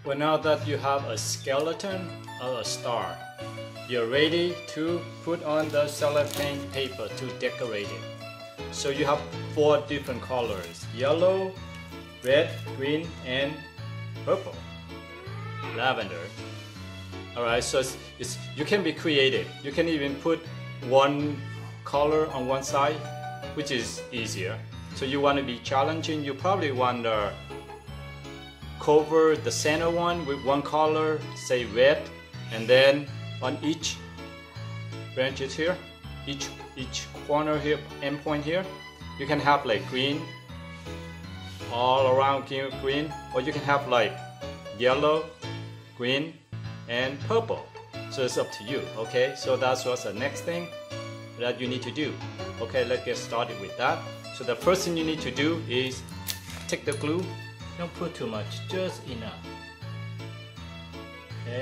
Well, now that you have a skeleton or a star, you're ready to put on the cellophane paper to decorate it. So you have 4 different colors: yellow, red, green, and purple, lavender. Alright, so you can be creative. You can even put one color on one side, which is easier. So you want to be challenging, you probably want to cover the center one with one color, say red, and then on each branches here, each corner here, end point here, you can have like green, all around green, or you can have like yellow, green, and purple. So it's up to you, okay? So that's what's the next thing that you need to do. Okay, let's get started with that. So the first thing you need to do is take the glue. Don't put too much, just enough. Okay?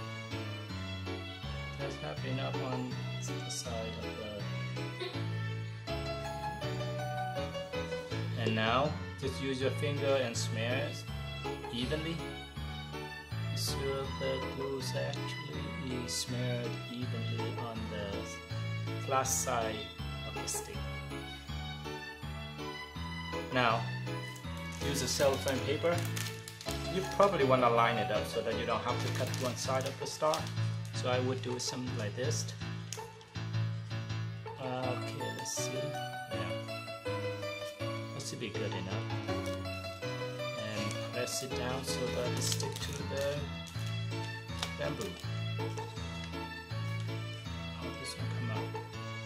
Just have enough on the side of the... And now, just use your finger and smear it evenly. So the glue is actually smeared evenly on the flat side of the stick. Now, use a cellophane paper. You probably want to line it up so that you don't have to cut one side of the star. So I would do something like this. Okay, let's see. Yeah, that should be good enough. And press it down so that it sticks to the bamboo. How this one come out?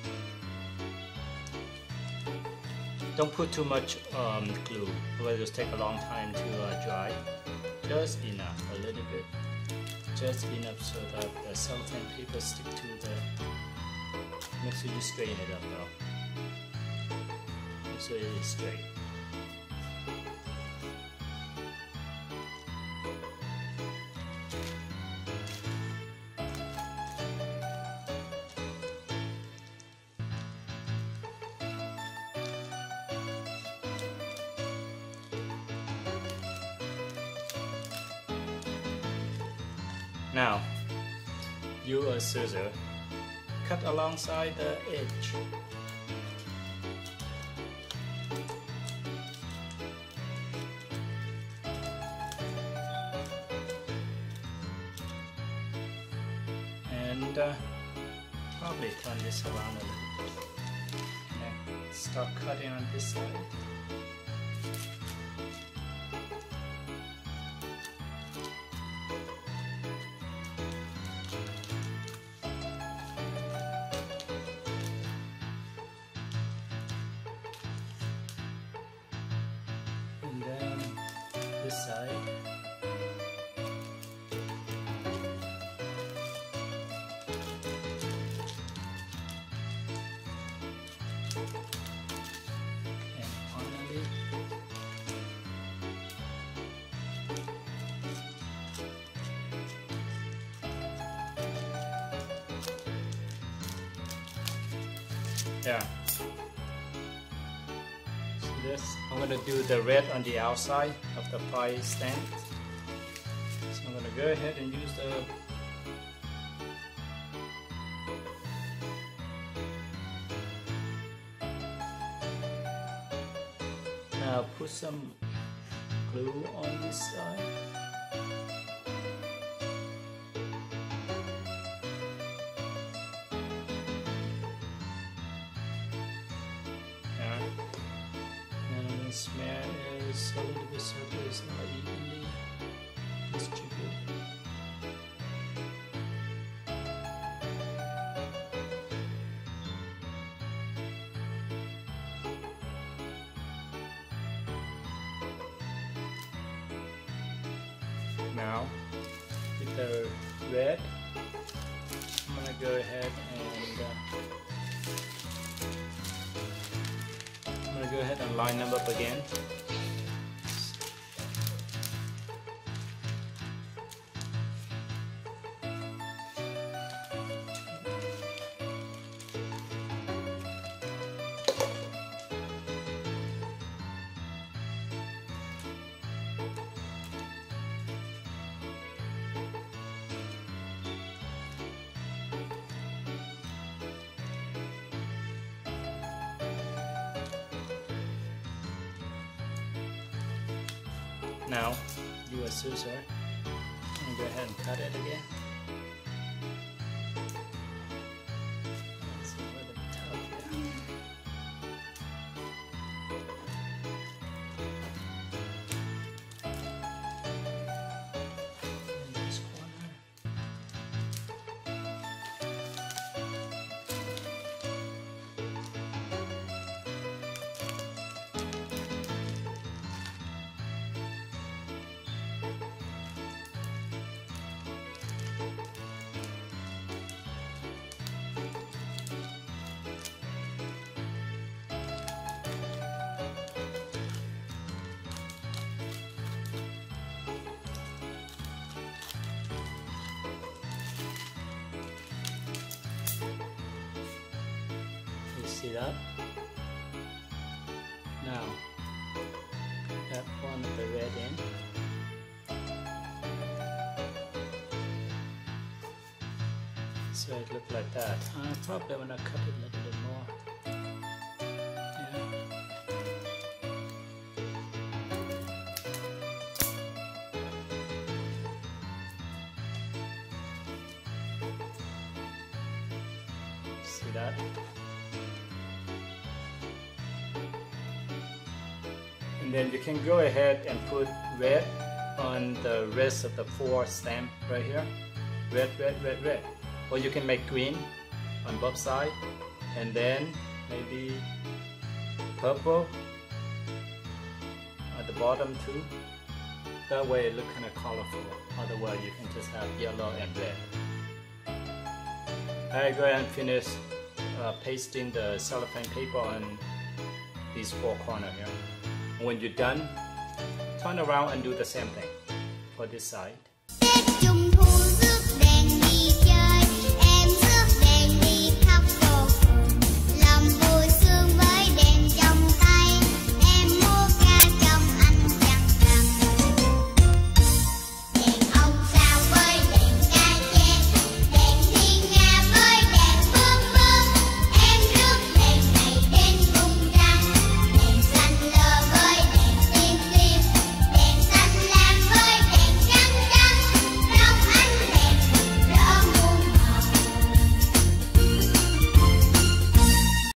Don't put too much glue, otherwise it'll take a long time to dry. Just enough, a little bit. Just enough so that the cellophane paper stick to the... Make sure you straighten it up though. Make sure it is straight. Now, use a scissor, cut alongside the edge. And probably turn this around a little bit. And start cutting on this side. This side. And finally, yeah. This, I'm going to do the red on the outside of the pie stand. So I'm going to go ahead and use the now put some glue on this side. Smear is a little bit so that it's not evenly distributed. Now, with the red, I'm going to go ahead and line them up again. Now, use a scissor and go ahead and cut it again. It's a little tough here. In this corner. See that? Now, that one of the red end. So it looks like that. I probably want to cut it a little bit more. Yeah. See that? And then you can go ahead and put red on the rest of the 4 stamp right here. Red, red, red, red. Or you can make green on both sides, and then maybe purple at the bottom too. That way it looks kind of colorful. Otherwise you can just have yellow and red. Alright, go ahead and finish pasting the cellophane paper on these 4 corners here. When you're done, turn around and do the same thing for this side.